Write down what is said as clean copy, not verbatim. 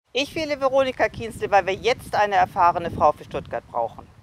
Ich wähle Veronika Kienzle, weil wir jetzt eine erfahrene Frau für Stuttgart brauchen.